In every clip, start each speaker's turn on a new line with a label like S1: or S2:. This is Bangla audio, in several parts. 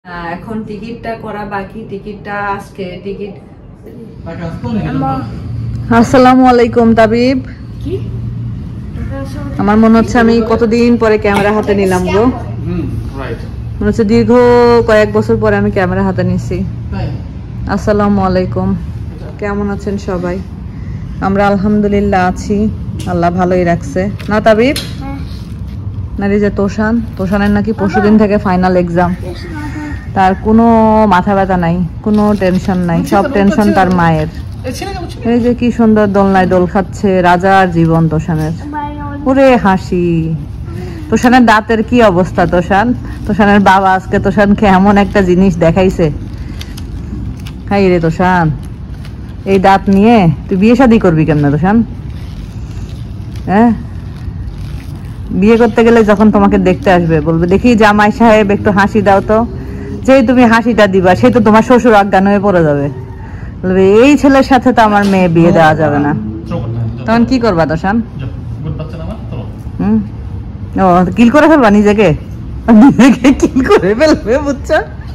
S1: এখন টিকিটটা করা বাকি, টিকিটটা আজকে টিকিট। আসসালামু আলাইকুম তাবিব। কি আমার মনে হচ্ছে আমি কতদিন পরে ক্যামেরা হাতে নিলাম গো। মনে হচ্ছে দীর্ঘ কয়েক বছর পরে আমি ক্যামেরা হাতে নিছি। আসসালামু আলাইকুম, কেমন আছেন সবাই? আমরা আলহামদুলিল্লাহ আছি, আল্লাহ ভালোই রাখছে না তাবিব? নারী যে তোষানের নাকি পরশুদিন থেকে ফাইনাল এক্সাম, তার কোনো মাথা ব্যথা নাই, কোনো টেনশন নাই, সব টেনশন তার মায়ের। এই যে কি সুন্দর দোলনায় দোল খাচ্ছে, রাজার জীবন তোষানের। ওরে হাসি, তোষানের দাঁতের কি অবস্থা? তোষানের বাবা আজকে তোষানকে এমন একটা জিনিস দেখাইছে। হাই রে তোষান, এই দাঁত নিয়ে তুই বিয়ে শাদী করবি কেমনে তোষান? হ্যাঁ, বিয়ে করতে গেলে যখন তোমাকে দেখতে আসবে বলবে, দেখি জামাই সাহেব একটু হাসি দাও তো। যেই তুমি হাসিটা দিবা সেই তো তোমার শ্বশুর অজ্ঞান হয়ে পড়ে যাবে, বলবে এই ছেলের সাথে তো আমার মেয়ে বিয়ে দেওয়া যাবে না। তখন কি করবা তোষান? ও কিল করে ফেলবা নিজেকে, কিল করে ফেলবে, বুঝছো?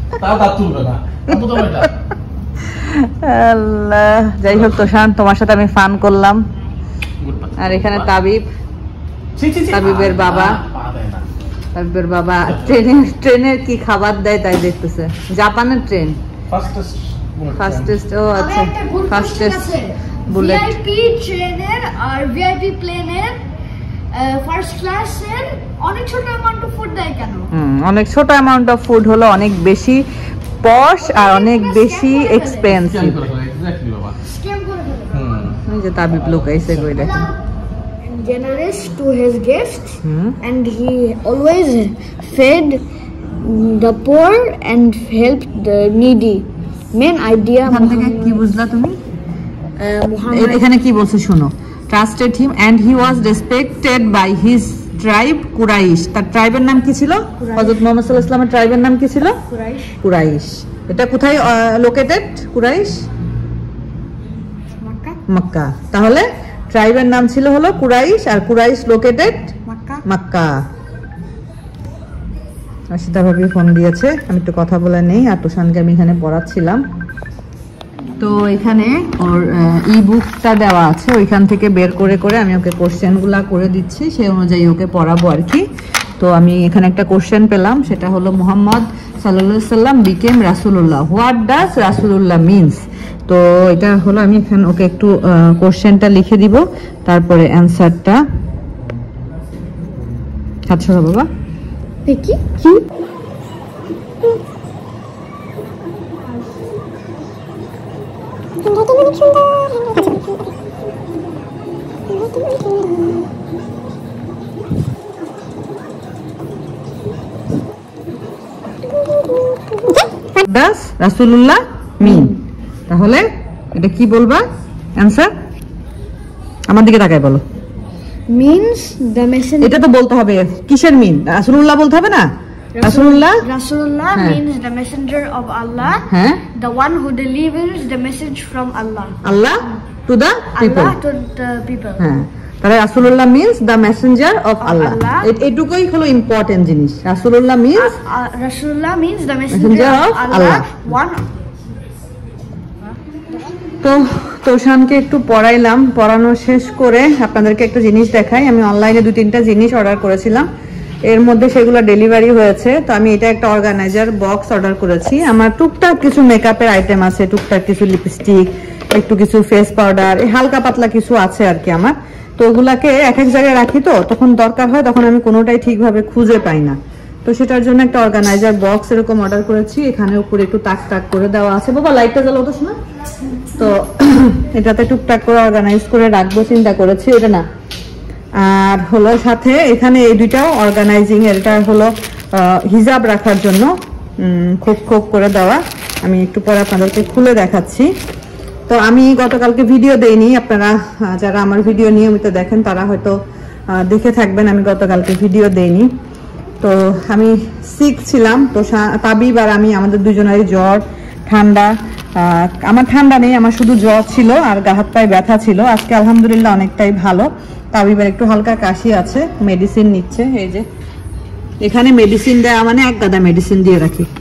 S1: আল্লাহ, যাই হোক তোষান, তোমার সাথে আমি ফান করলাম। আর এখানে তাবিবের বাবা ট্রেনের কি খাবার দেয় তাই দেখতেছে। জাপানের ট্রেন, ফাস্টেস্ট। ও আচ্ছা, ফাস্টেস্ট বুলেট
S2: ট্রেনের আর ভিআইপি প্লেনের ফার্স্ট ক্লাসের অনেক ছোট অ্যামাউন্ট অফ ফুড দেয় কেন?
S1: অনেক ছোট অ্যামাউন্ট অফ ফুড হলো অনেক বেশি পশ আর অনেক বেশি এক্সপেন্সিভ।
S2: স্ক্যাম করে ফেলে।
S1: এই যে তাবিব লুকাইছে, কই দেখেন।
S2: Generous to his guests, and he always fed the poor and helped the needy. Main idea
S1: এখান থেকে কি বুঝলা তুমি?
S2: Muhammad
S1: এখানে কি বলছে শুনো। Trusted him and he was respected by his tribe Quraish. তার ট্রাইবের নাম কি ছিল? হযরত মুহাম্মদ সাল্লাল্লাহু আলাইহি ওয়াসাল্লামের ট্রাইবের নাম কি ছিল? কুরাইশ। এটা কোথায় লোকেটেড কুরাইশ? মক্কা। তাহলে ট্রাইবের নাম ছিল হলো কুরাইশ, আর কুরাইশ লোকেটেড মক্কা। আশিতা ভাবি ফোন দিয়েছে, আমি একটু কথা বলে নেই। আর তোষানকে আমি এখানে পড়াচ্ছিলাম। তো এখানে ওর ই বুকটা দেওয়া আছে, ওইখান থেকে বের করে করে আমি ওকে কোশ্চেনগুলা করে দিচ্ছি, সেই অনুযায়ী ওকে পড়াবো আর কি। তো আমি এখানে একটা কোশ্চেন পেলাম, সেটা হলো মুহাম্মদ সাল্লাল্লাহু আলাইহি সাল্লাম বিকেম রাসূলুল্লাহ, হোয়াট ডাজ রাসূলুল্লাহ মিনস? তো এটা হলো, আমি এখানে ওকে একটু কোশ্চেনটা লিখে দিব, তারপরে অ্যানসারটা। আচ্ছা বাবা,
S2: কি
S1: ডাজ রাসূলুল্লাহ মিন? তাহলে এটা কি বলবা অ্যানসার? আমার দিকে তাকায় বলো।
S2: means the messenger.
S1: এটা তো বলতে হবে কিসের মিন? রাসূলুল্লাহ বলতে হবে না? রাসূলুল্লাহ
S2: means the messenger of Allah, the one who delivers the message from Allah to the people.
S1: হ্যাঁ, তাহলে রাসূলুল্লাহ means the messenger of Allah. এটুকুই হলো ইম্পর্টেন্ট জিনিস। রাসূলুল্লাহ
S2: means the messenger of Allah, one.
S1: তো তোষানকে একটু পড়াইলাম, পড়ানো শেষ করে আপনাদেরকে একটা জিনিস দেখাই। আমি অনলাইনে 2-3টা জিনিস অর্ডার করেছিলাম, এর মধ্যে সেগুলো ডেলিভারি হয়েছে। তো আমি এটা একটা অর্গানাইজার বক্স অর্ডার করেছি। আমার টুকটাক কিছু মেকআপের আইটেম আছে, টুকটাক কিছু লিপস্টিক, একটু কিছু ফেস পাউডার, হালকা পাতলা কিছু আছে আর কি আমার। তো ওগুলাকে এক এক জায়গায় রাখি, তো তখন দরকার হয়, তখন আমি কোনোটাই ঠিকভাবে খুঁজে পাই না। তো সেটার জন্য একটা অর্গানাইজার বক্স এরকম অর্ডার করেছি। এখানে উপরে একটু তাক তাক করে দেওয়া আছে। বাবা লাইটটা জ্বালাও তো শোনা। তো এটাতে টুকটাক করে অর্গানাইজ করে রাখবো চিন্তা করেছি, এটা না। আর হলো সাথে এখানে এই দুইটাও অর্গানাইজিং এর, এটা হলো হিজাব রাখার জন্য খোপ খোপ করে দেওয়া। আমি একটু পরে আপনাদেরকে খুলে দেখাচ্ছি। তো আমি গতকালকে ভিডিও দেইনি, আপনারা যারা আমার ভিডিও নিয়মিত দেখেন তারা হয়তো দেখে থাকবেন, আমি গতকালকে ভিডিও দেইনি। তো আমি সিক ছিলাম, তো তাবিব আর আমি, আমাদের দুজনেরই জ্বর ঠান্ডা। আমার ঠান্ডা নেই, আমার শুধু জ্বর ছিল আর গা হাত পায়ে ব্যথা ছিল। আজকে আলহামদুলিল্লাহ অনেকটাই ভালো। তাবিবের একটু হালকা কাশি আছে, মেডিসিন নিচ্ছে। এই যে এখানে মেডিসিন দেওয়া মানে এক গাদা মেডিসিন দিয়ে রাখি।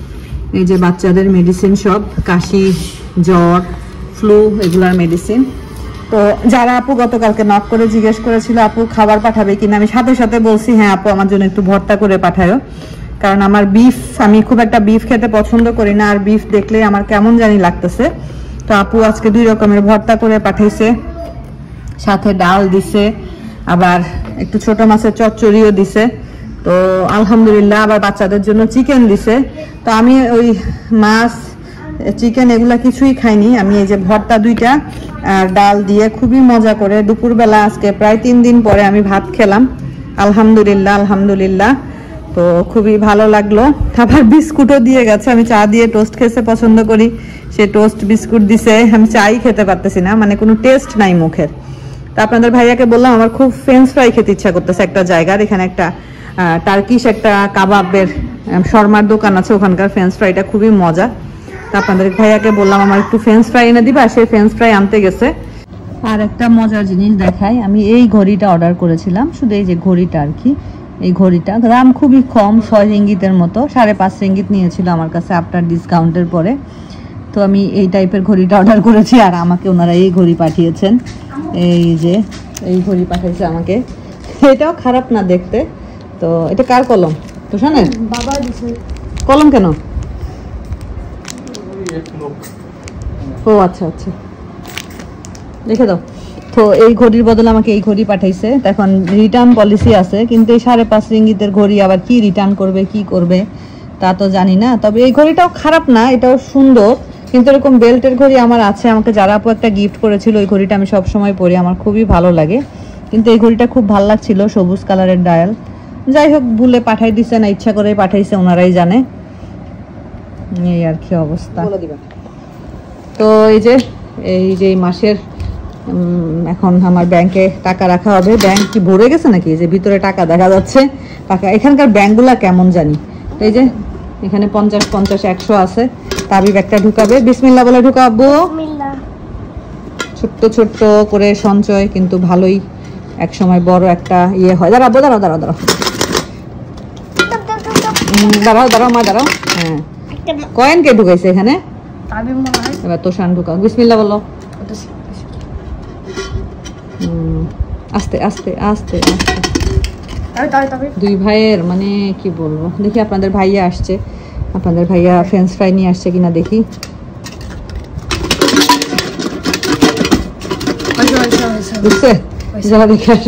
S1: এই যে বাচ্চাদের মেডিসিন সব, কাশি, জ্বর, ফ্লু, এগুলার মেডিসিন। তো যারা আপু গতকালকে নক করে জিজ্ঞেস করেছিল আপু খাবার পাঠাবে কিনা, আমি সাথে সাথে বলছি হ্যাঁ আপু আমার জন্য একটু ভর্তা করে পাঠায়ো, কারণ আমার বিফ, আমি খুব একটা বিফ খেতে পছন্দ করি না, আর বিফ দেখলে আমার কেমন জানি লাগতেছে। তো আপু আজকে 2 রকমের ভর্তা করে পাঠাইছে, সাথে ডাল দিছে, আবার একটু ছোট মাছের চচ্চড়িও দিছে। তো আলহামদুলিল্লাহ, আবার বাচ্চাদের জন্য চিকেন দিছে। তো আমি ওই মাছ, চিকেন এগুলা কিছুই খাইনি, আমি এই যে ভর্তা 2টা আর ডাল দিয়ে খুবই মজা করে দুপুরবেলা আজকে প্রায় 3 দিন পরে আমি ভাত খেলাম। আলহামদুলিল্লাহ আলহামদুলিল্লাহ, তো খুবই ভালো লাগলো। আবার বিস্কুটও দিয়ে গেছে, আমি চা দিয়ে টোস্ট খেতে পছন্দ করি, সে টোস্ট বিস্কুট দিছে। আমি চাই খেতে পারতেছি না, মানে কোনো টেস্ট নাই মুখের। তা আপনাদের ভাইয়াকে বললাম আমার খুব ফ্রেঞ্চ ফ্রাই খেতে ইচ্ছা করতেছে একটা জায়গার, এখানে একটা টার্কিশ একটা কাবাবের শর্মার দোকান আছে, ওখানকার ফ্রেঞ্চ ফ্রাইটা খুবই মজা। তা আপনাদের ভাইয়াকে বললাম আমার একটু ফ্রেঞ্চ ফ্রাই এনে দিবা, সে ফ্রেঞ্চ ফ্রাই আনতে গেছে। আর একটা মজার জিনিস দেখাই, আমি এই ঘড়িটা অর্ডার করেছিলাম, শুধু এই যে ঘড়িটা আর কি, এই ঘড়িটা দাম খুবই কম, 6 রিঙ্গিতের মতো, 5.5 রিঙ্গিত নিয়েছিল আমার কাছে আফটার ডিসকাউন্টের পরে। তো আমি এই টাইপের ঘড়িটা অর্ডার করেছি, আর আমাকে ওনারা এই ঘড়ি পাঠিয়েছেন, এই যে এই ঘড়ি পাঠিয়েছে আমাকে। এটাও খারাপ না দেখতে। তো এটা কার কলম? তো শোনেন
S2: বাবা দিছে
S1: কলম কেন? ও আচ্ছা আচ্ছা, দেখে দাও। তো এই ঘড়ির বদলে আমাকে এই ঘড়ি পাঠাইছে। এখন রিটার্ন পলিসি আছে, কিন্তু এই 5.5 রিঙ্গিতের ঘড়ি আবার কি রিটার্ন করবে কি করবে তা তো জানি না। তবে এই ঘড়িটাও খারাপ না, এটাও সুন্দর, কিন্তু এরকম বেল্টের ঘড়ি আমার আছে, আমাকে যারা আপু একটা গিফট করেছিল, ওই ঘড়িটা আমি সব সময় পরি, আমার খুবই ভালো লাগে। কিন্তু এই ঘড়িটা খুব ভালো লাগছিল, সবুজ কালারের ডায়াল। যাই হোক, ভুলে পাঠাই দিছে না ইচ্ছা করে পাঠাইছে, ওনারাই জানে। এই আর কি অবস্থা। তো এই যে মাসের এখন আমার ব্যাংকে টাকা রাখা হবে। ব্যাংক কি ভরে গেছে নাকি? যে ভিতরে টাকা দেখা যাচ্ছে, টাকা। এখানকার ব্যাংকগুলা কেমন জানি। এই যে এখানে 50, 50, 100 আছে। তাবিব একটা ঢুকাবে, বিসমিল্লাহ বলে ঢুকাবো। ছোট্ট ছোট্ট করে সঞ্চয়, কিন্তু ভালোই এক সময় বড় একটা ইয়ে হয়। দাঁড়াবো, দাঁড়াও দাঁড়াও দাঁড়াও দাঁড়াও দাঁড়াও মা দাঁড়াও। হ্যাঁ, কয়েন কে ঢুকাইছে এখানে? এবার তোষান ঢুকাও, বিসমিল্লাহ বলো। আস্তে আস্তে আস্তে আস্তে। 2 ভাইয়ের মানে কি বলবো, দেখি আপনাদের ভাইয়া আসছে, আপনাদের ভাইয়া ফ্রেঞ্চ ফ্রাই নিয়ে আসছে কিনা দেখি। বুঝছে, যারা দেখে আসো।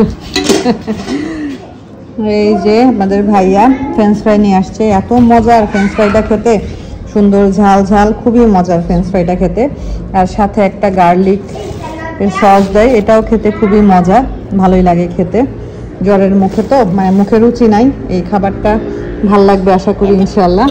S1: এই যে আপনাদের ভাইয়া ফ্রেঞ্চ ফ্রাই নিয়ে আসছে, এত মজার ফ্রেঞ্চ ফ্রাইটা খেতে, সুন্দর ঝাল ঝাল, খুবই মজার ফ্রেঞ্চ ফ্রাইটা খেতে। আর সাথে একটা গার্লিক সস দেয়, এটাও খেতে খুবই মজা, ভালোই লাগে খেতে। জ্বরের মুখে তো, মানে মুখে রুচি নাই, এই খাবারটা ভাল লাগবে আশা করি ইনশাল্লাহ।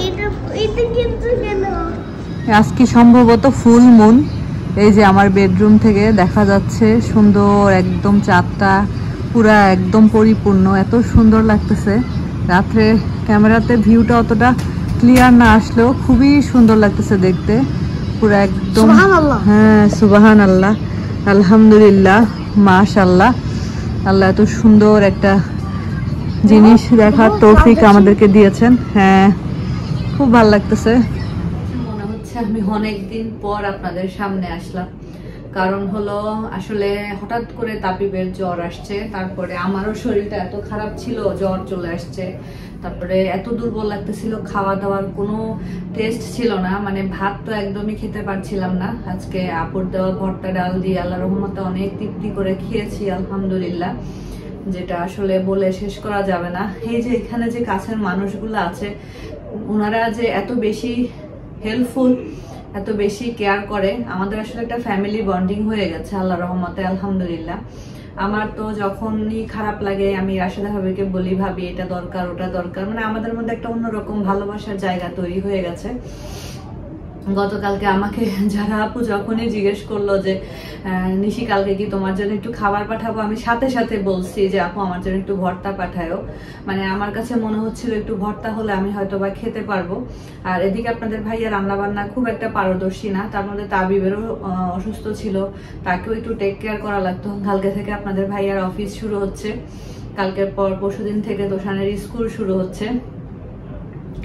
S1: আজকে সম্ভবত ফুল মুন, এই যে আমার বেডরুম থেকে দেখা যাচ্ছে সুন্দর একদম চাঁদটা, পুরা একদম পরিপূর্ণ, এত সুন্দর লাগতেছে। রাত্রে ক্যামেরাতে ভিউটা অতটা ক্লিয়ার না আসলেও খুবই সুন্দর লাগতেছে দেখতে, পুরা একদম। হ্যাঁ, সুবহান আল্লাহ, আলহামদুলিল্লাহ, মাশাআল্লাহ। আল্লাহ এত সুন্দর একটা জিনিস দেখার তৌফিক আমাদেরকে দিয়েছেন। হ্যাঁ, খুব ভালো লাগতেছে। মনে হচ্ছে আমি অনেকদিন পর আপনাদের সামনে আসলাম, কারণ হলো আসলে হঠাৎ করে তাবিবের জ্বর আসছে, তারপরে আমারও শরীরটা এত খারাপ ছিল, জ্বর চলে আসছে, তারপরে এত দুর্বল লাগতেছিল, খাওয়া দাওয়ার কোনো টেস্ট ছিল না, মানে ভাত তো একদমই খেতে পারছিলাম না। আজকে আপুর দেওয়া ভর্তা ডাল দিয়ে আল্লাহর রহমতে অনেক তৃপ্তি করে খেয়েছি আলহামদুলিল্লাহ, যেটা আসলে বলে শেষ করা যাবে না। এই যে এখানে যে কাছের মানুষগুলো আছে, ওনারা যে এত বেশি হেল্পফুল, এত বেশি কেয়ার করে, আমাদের আসলে একটা ফ্যামিলি বন্ডিং হয়ে গেছে আল্লাহর রহমতে আলহামদুলিল্লাহ। আমার তো যখনই খারাপ লাগে আমি রাশেদা ভাবিকে বলি, ভাবি এটা দরকার ওটা দরকার, মানে আমাদের মধ্যে একটা অন্যরকম ভালোবাসার জায়গা তৈরি হয়ে গেছে। গতকালকে আমাকে যারা আপু যখনই জিজ্ঞেস করলো যে নিশি কালকে কি তোমার জন্য একটু খাবার পাঠাবো, আমি সাথে সাথে বলছি যে আপু আমার জন্য একটু ভর্তা পাঠায়ো। মানে আমার কাছে মনে হচ্ছিল একটু ভর্তা হলে আমি হয়তো বা খেতে পারবো। আর এদিকে আপনাদের ভাইয়া রান্না বান্না খুব একটা পারদর্শী না, তার মধ্যে তাবিবেরও অসুস্থ ছিল, তাকেও একটু টেক কেয়ার করা লাগতো। কালকে থেকে আপনাদের ভাইয়ার অফিস শুরু হচ্ছে, কালকের পর পরশুদিন থেকে তোষানের স্কুল শুরু হচ্ছে।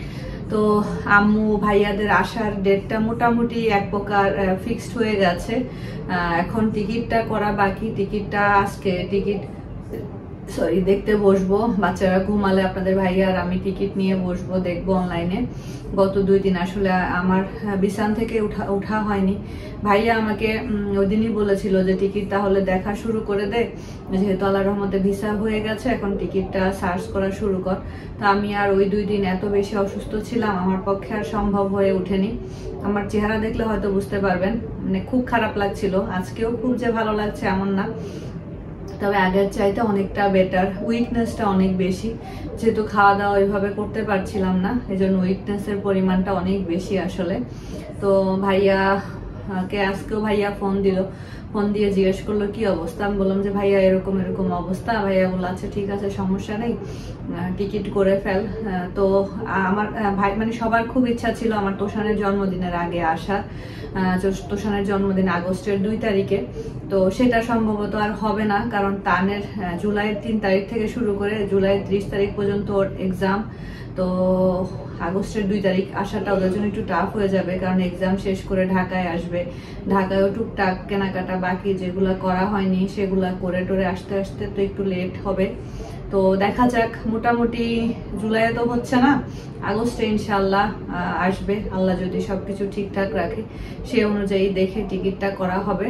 S1: তো আম্মু ভাইয়াদের আসার ডেটটা মোটামুটি এক প্রকার ফিক্সড হয়ে গেছে। এখন টিকিটটা করা বাকি। টিকিটটা আজকে দেখতে বসবো। বাচ্চারা ঘুমালে আপনাদের ভাইয়া আর আমি টিকিট নিয়ে বসবো, দেখবো অনলাইনে। গত 2 দিন আসলে আমার বিছান থেকে উঠা হয়নি। ভাইয়া আমাকে ওই দিনই বলেছিল যে টিকিট তাহলে দেখা শুরু করে দে, যেহেতু আল্লাহর রহমতে ভিসা হয়ে গেছে, এখন টিকিটটা সার্চ করা শুরু কর। তো আমি আর ওই 2 দিন এত বেশি অসুস্থ ছিলাম, আমার পক্ষে আর সম্ভব হয়ে ওঠেনি। আমার চেহারা দেখলে হয়তো বুঝতে পারবেন, মানে খুব খারাপ লাগছিল। আজকেও খুব যে ভালো লাগছে এমন না, তবে আগের চাইতে অনেকটা বেটার। উইকনেসটা অনেক বেশি, যেহেতু খাওয়া দাওয়া ওইভাবে করতে পারছিলাম না, এই জন্য উইকনেসের পরিমাণটা অনেক বেশি আসলে। তো ভাইয়াকে আজকেও ভাইয়া ফোন দিয়ে জিজ্ঞেস করলো কি অবস্থা। আমি বললাম যে ভাইয়া এরকম এরকম অবস্থা। ভাইয়া বললো আচ্ছা ঠিক আছে, সমস্যা নেই, টিকিট করে ফেল। তো আমার ভাই মানে সবার খুব ইচ্ছা ছিল আমার তোষানের জন্মদিনের আগে আসার। তোষানের জন্মদিন আগস্টের 2 তারিখে, তো সেটা সম্ভবত আর হবে না, কারণ তানের জুলাইয়ের 3 তারিখ থেকে শুরু করে জুলাইয়ের 30 তারিখ পর্যন্ত ওর এক্সাম। তো আগস্টের 2 তারিখ আসাটা ওদের জন্য একটু টাফ হয়ে যাবে, কারণ এক্সাম শেষ করে ঢাকায় আসবে। ঢাকায়ও টুকটাক কেনাকাটা বাকি যেগুলা করা হয়নি সেগুলা করে টোরে আসতে আসতে তো একটু লেট হবে। তো দেখা যাক, মোটামুটি জুলাইয়ে তো হচ্ছে না, আগস্টে ইনশাল্লাহ আসবে, আল্লাহ যদি সবকিছু ঠিকঠাক রাখে সে অনুযায়ী দেখে টিকিটটা করা হবে।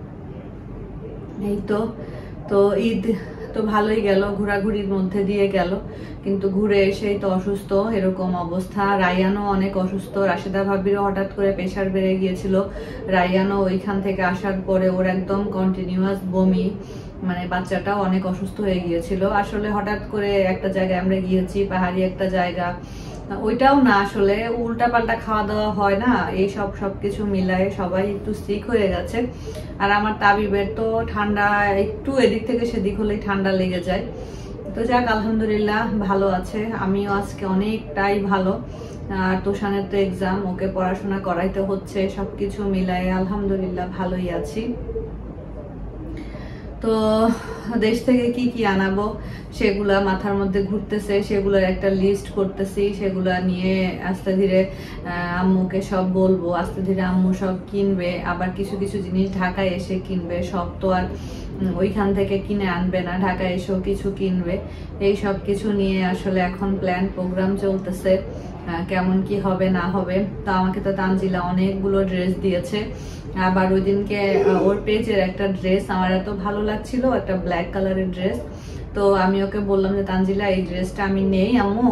S1: এই তো ঈদ তো ভালোই গেল, ঘোরাঘুরির মধ্যে দিয়ে গেল, কিন্তু ঘুরে এসেই তো অসুস্থ, এরকম অবস্থা। রায়ানও অনেক অসুস্থ, রাশেদা ভাবিরও হঠাৎ করে প্রেশার বেড়ে গিয়েছিল। রায়ানও ওইখান থেকে আসার পরে ওর একদম কন্টিনিউয়াস বমি, মানে বাচ্চাটাও অনেক অসুস্থ হয়ে গিয়েছিল। আসলে হঠাৎ করে একটা জায়গায় আমরা গিয়েছি, পাহাড়ি একটা জায়গা, ওইটাও না আসলে উল্টাপাল্টা খাওয়া দাওয়া হয় না, এই সবকিছু মিলায়ে সবাই একটু সিক হয়ে গেছে। আর আমার তাবিবের তো ঠান্ডা, একটু এদিক থেকে সেদিক হলেই ঠান্ডা লেগে যায়। তো যাক, আলহামদুলিল্লাহ ভালো আছে। আমিও আজকে অনেকটাই ভালো। আর তোষানের তো এক্সাম, ওকে পড়াশোনা করাইতে হচ্ছে, সবকিছু মিলায়ে আলহামদুলিল্লাহ ভালোই আছি। তো দেশ থেকে কি কি আনাবো সেগুলা মাথার মধ্যে ঘুরতেছে, সেগুলোর একটা লিস্ট করতেছি, সেগুলা নিয়ে আস্তে ধীরে আম্মুকে সব বলবো। আস্তে ধীরে আম্মু সব কিনবে, আবার কিছু কিছু জিনিস ঢাকায় এসে কিনবে, সব তো আর ওইখান থেকে কিনে আনবে না, ঢাকায় এসেও কিছু কিনবে। এই সব কিছু নিয়ে আসলে এখন প্ল্যান প্রোগ্রাম চলতেছে, কেমন কি হবে না হবে। তো আমাকে তো তানজিলা অনেকগুলো ড্রেস দিয়েছে। আবার ওই দিনকে ওর পেজের একটা ড্রেস আমার এত ভালো লাগছিল, একটা ব্ল্যাক কালারের ড্রেস। তো আমি ওকে বললাম যে তানজিলা এই ড্রেসটা আমি নেই আম্মু,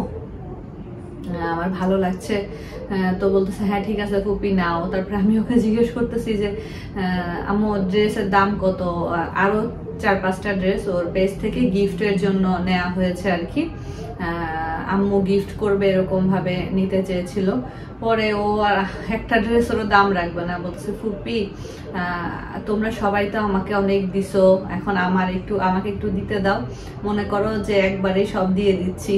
S1: আমার ভালো লাগছে। তো বলতেছে হ্যাঁ ঠিক আছে ফুপি নাও। তারপরে আমি ওকে জিজ্ঞেস করতেছি যে আম্মু ড্রেসের দাম কত। আরো 4-5টা ড্রেস ওর পেজ থেকে গিফটের জন্য নেওয়া হয়েছে আর কি, আম্মু গিফট করবে এরকম ভাবে নিতে চেয়েছিল। পরে ও আর একটা ড্রেসেরও দাম রাখবে না, বলছে ফুপি তোমরা সবাই তো আমাকে অনেক দিছো, এখন আমাকে একটু দিতে দাও, মনে করো যে একবারে সব দিয়ে দিচ্ছি।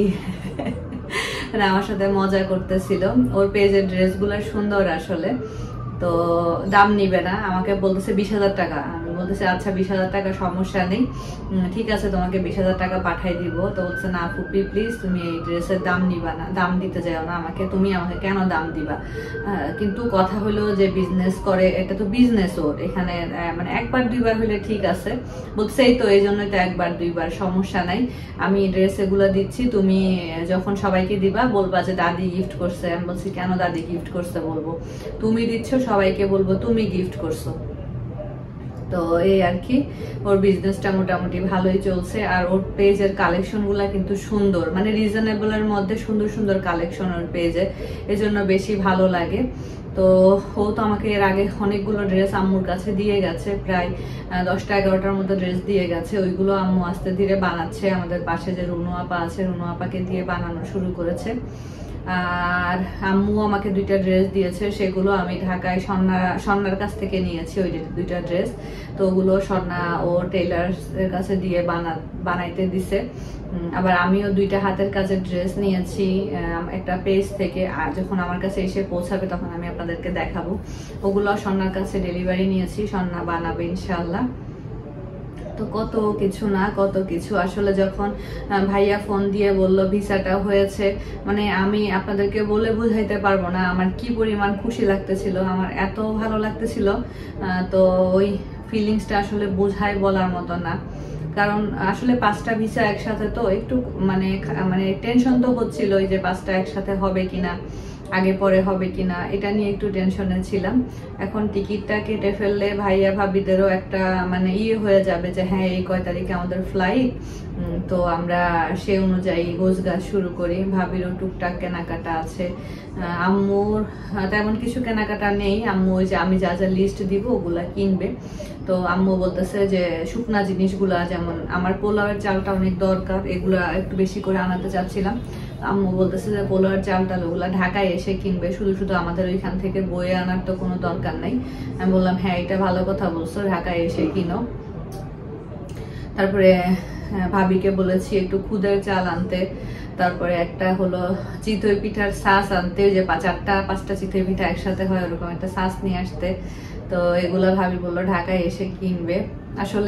S1: আমার সাথে মজা করতেছিল। ওর পেজের ড্রেসগুলো সুন্দর আসলে, তো দাম নিবে না। আমাকে বলতেছে 20,000 টাকা। আমি বলতেছি আচ্ছা 20,000 টাকা সমস্যা নেই, ঠিক আছে তোমাকে 20,000 টাকা পাঠাই দিব। তো বলছে না ফুপি প্লিজ তুমি এই ড্রেসের দাম নিবা না, দাম দিতে যাও না আমাকে, তুমি আমাকে কেন দাম দিবা। কিন্তু কথা হলো যে বিজনেস করে, এটা তো বিজনেস ওর, এখানে মানে 1-2 বার হলে ঠিক আছে। বলছে এই তো এই জন্যই তো 1-2 বার, সমস্যা নাই, আমি ড্রেস এগুলো দিচ্ছি, তুমি যখন সবাইকে দিবা বলবা যে দাদি গিফট করছে। আমি বলছি কেন দাদি গিফট করছে বলবো, তুমি দিচ্ছ সবাইকে বলবো তুমি গিফট করছো। তো এই আর কি, ওর বিজনেসটা মোটামুটি ভালোই চলছে। আর ওর পেজের কালেকশন গুলা কিন্তু সুন্দর, মানে রিজনেবল এর মধ্যে সুন্দর সুন্দর কালেকশন ওর পেজে, এজন্য বেশি ভালো লাগে। তো ও তো আমাকে এর আগে অনেকগুলো ড্রেস আম্মুর কাছে দিয়ে গেছে, প্রায় 10টা-11টার মতো ড্রেস দিয়ে গেছে। ওইগুলো আম্মু আস্তে ধীরে বানাচ্ছে, আমাদের পাশে যে রুনু আপা আছে রুনু আপাকে দিয়ে বানানো শুরু করেছে। আর আম্মু আমাকে 2টা ড্রেস দিয়েছে, সেগুলো আমি ঢাকায় স্বর্ণার কাছ থেকে নিয়েছি ওই 2টা ড্রেস। তো ওগুলো স্বর্ণা ও টেইলার এর কাছে দিয়ে বানাইতে দিছে। আবার আমিও 2টা হাতের কাজের ড্রেস নিয়েছি একটা পেজ থেকে, আর যখন আমার কাছে এসে পৌঁছাবে তখন আমি আপনাদেরকে দেখাবো। ওগুলো স্বর্ণার কাছে ডেলিভারি নিয়েছি, স্বর্ণা বানাবে ইনশাআল্লাহ। তো কত কিছু না কত কিছু আসলে যখন ভাইয়া ফোন দিয়ে বলল ভিসাটা হয়েছে, মানে আমি আপনাদেরকে বলে বুঝাইতে পারবো না আমার কি পরিমাণ খুশি লাগতেছিল, আমার এত ভালো লাগতেছিল। তো ওই ফিলিংসটা আসলে বোঝায় বলার মতো না, কারণ আসলে 5টা ভিসা একসাথে তো একটু মানে টেনশন তো হচ্ছিল যে 5টা একসাথে হবে কিনা, আগে পরে হবে কিনা, এটা নিয়ে একটু টেনশনে ছিলাম। এখন টিকিটটা কেটে ফেললে ভাইয়া ভাবিদেরও একটা মানে হয়ে যাবে যে হ্যাঁ এই কয় তারিখে আমাদের ফ্লাইট, তো আমরা সে অনুযায়ী গোছগাছ শুরু করি। ভাবিরও টুকটাক কেনাকাটা আছে, আম্মুর তেমন কিছু কেনাকাটা নেই, আম্মু ওই যে আমি যা যা লিস্ট দিব ওগুলা কিনবে। তো আম্মু বলতেছে যে শুকনা জিনিসগুলা, যেমন আমার পোলাওয়ের চালটা অনেক দরকার, এগুলা একটু বেশি করে আনাতে চাচ্ছিলাম। আম্মু বলতেছে যে পোলাওয়ের চালটা ওগুলা ঢাকায় এসে কিনবে, শুধু শুধু আমাদের ওইখান থেকে বয়ে আনার তো কোনো দরকার নাই। আমি বললাম হ্যাঁ এটা ভালো কথা বলছো, ঢাকায় এসে কিনো। তারপরে ভাবিকে বলেছি একটু খুদের চাল আনতে, তারপরে একটা হলো চিতই পিঠার শাঁস আনতে, যে 4-5টা চিতই পিঠা একসাথে হয় ওরকম একটা শাঁস নিয়ে আসতে। তো এগুলো ভাবি বললো ঢাকায় এসে কিনবে। আসলে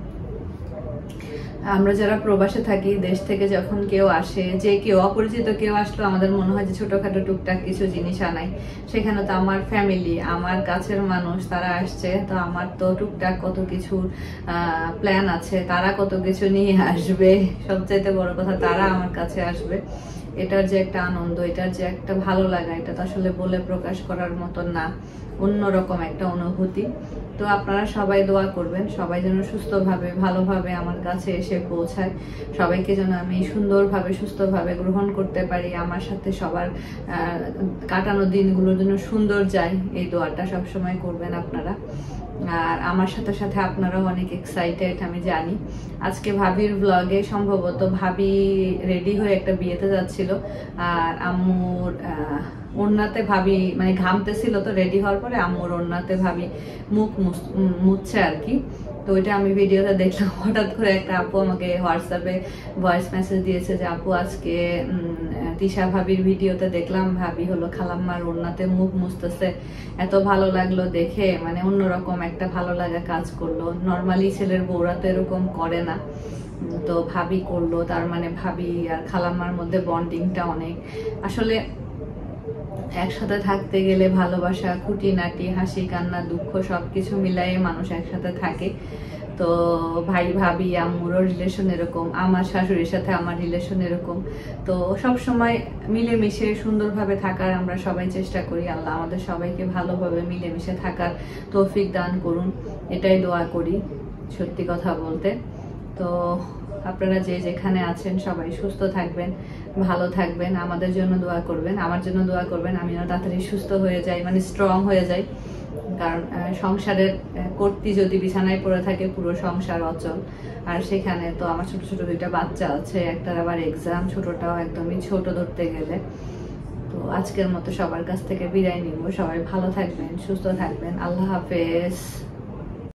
S1: আমরা যারা প্রবাসে থাকি, দেশ থেকে যখন কেউ আসে, যে কেউ অপরিচিত কেউ আসলো, আমাদের মনে হয় যে ছোটখাটো টুকটাক কিছু জিনিস আনাই, সেখানে তো আমার ফ্যামিলি, আমার কাছের মানুষ তারা আসছে, তো আমার তো টুকটাক কত কিছু প্ল্যান আছে, তারা কত কিছু নিয়ে আসবে, সবচাইতে বড় কথা তারা আমার কাছে আসবে। এটার যে একটা আনন্দ, এটার যে একটা ভালো লাগা, এটা তো আসলে বলে প্রকাশ করার মতন না, অন্যরকম একটা অনুভূতি। তো আপনারা সবাই দোয়া করবেন, সবাই যেন সুস্থভাবে ভালোভাবে আমার কাছে এসে পৌঁছায়, সবাইকে যেন আমি সুন্দরভাবে সুস্থভাবে গ্রহণ করতে পারি, আমার সাথে সবার কাটানো দিনগুলোর জন্য সুন্দর যায়, এই দোয়াটা সবসময় করবেন আপনারা। আর আমার সাথে সাথে আপনারাও অনেক এক্সাইটেড আমি জানি। আজকে ভাবির ব্লগে সম্ভবত ভাবি রেডি হয়ে একটা বিয়েতে যাচ্ছিল, আর আম্মুর ওড়নাতে ভাবি মানে ঘামতেছিল, তো রেডি হওয়ার পরে আম্মুর ওড়নাতে ভাবি মুখ মুছছে আর কি। তো ওইটা আমি ভিডিওতে দেখলাম, হঠাৎ করে একটা আপু আমাকে হোয়াটসঅ্যাপে ভয়েস মেসেজ দিয়েছে যে আপু আজকে তিশা ভাবির ভিডিওতে দেখলাম ভাবি হলো খালাম্মার ওড়নাতে মুখ মুছতেছে, এত ভালো লাগলো দেখে, মানে অন্যরকম একটা ভালো লাগা কাজ করলো। নর্মালি ছেলের বউরা তো এরকম করে না, তো ভাবি করলো, তার মানে ভাবি আর খালাম্মার মধ্যে বন্ডিংটা অনেক। আসলে একসাথে থাকতে গেলে ভালোবাসা, খুঁটিনাটি, হাসি কান্না দুঃখ সবকিছু মিলাই মানুষ একসাথে থাকে। তো ভাই ভাবি আম্মুরও রিলেশন এরকম, আমার শাশুড়ির সাথে আমার রিলেশন এরকম। তো সব সময় মিলেমিশে সুন্দরভাবে থাকার আমরা সবাই চেষ্টা করি। আল্লাহ আমাদের সবাইকে ভালোভাবে মিলেমিশে থাকার তৌফিক দান করুন, এটাই দোয়া করি সত্যি কথা বলতে। তো আপনারা যে যেখানে আছেন সবাই সুস্থ থাকবেন, ভালো থাকবেন, আমাদের জন্য দোয়া করবেন, আমার জন্য দোয়া করবেন, আমিও তাড়াতাড়ি সুস্থ হয়ে যাই, মানে স্ট্রং হয়ে যাই। কারণ সংসারের কর্তি যদি বিছানায় পড়ে থাকে পুরো সংসার অচল। আর সেখানে তো আমার ছোট ছোট 2টা বাচ্চা আছে, একটার আবার এক্সাম, ছোটটাও একদমই ছোট ধরতে গেলে। তো আজকের মতো সবার কাছ থেকে বিদায় নিব, সবাই ভালো থাকবেন, সুস্থ থাকবেন, আল্লাহ হাফেজ।